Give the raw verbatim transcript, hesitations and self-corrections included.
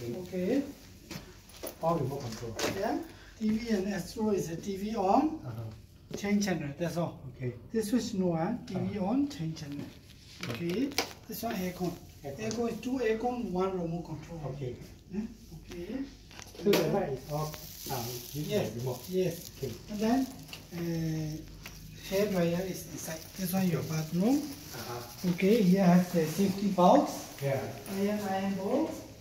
Okay. All remote control. Yeah. T V and Astro is a T V on. Uh-huh. Change channel. That's all. Okay. This switch no one. T V Uh-huh. on. Change channel. Okay. This one aircon. Aircon is two aircon, one remote control. Okay. Yeah? Okay. So the light is off. Um, Yes. Remote. Yes. Okay. And then uh, hair dryer is inside. This one your bathroom. Uh-huh. Okay. Here has the safety box. Yeah. Iron iron box.